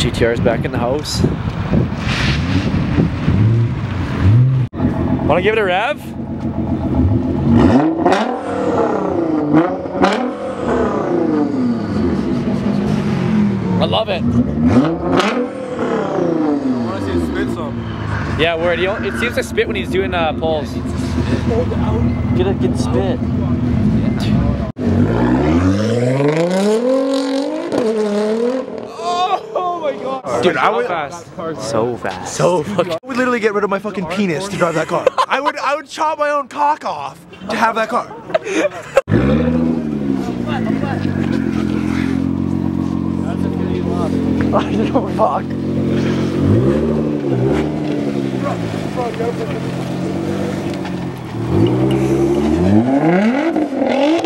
GTR's back in the house. Wanna give it a rev? I love it. I wanna see it spit some. Yeah, word. It seems to spit when he's doing pulls. Get a good spit. Oh my god. Dude, I would so fast. So fucking. I would literally get rid of my fucking penis to drive that car. I would chop my own cock off to have that car. I don't fuck. Bro, go for it.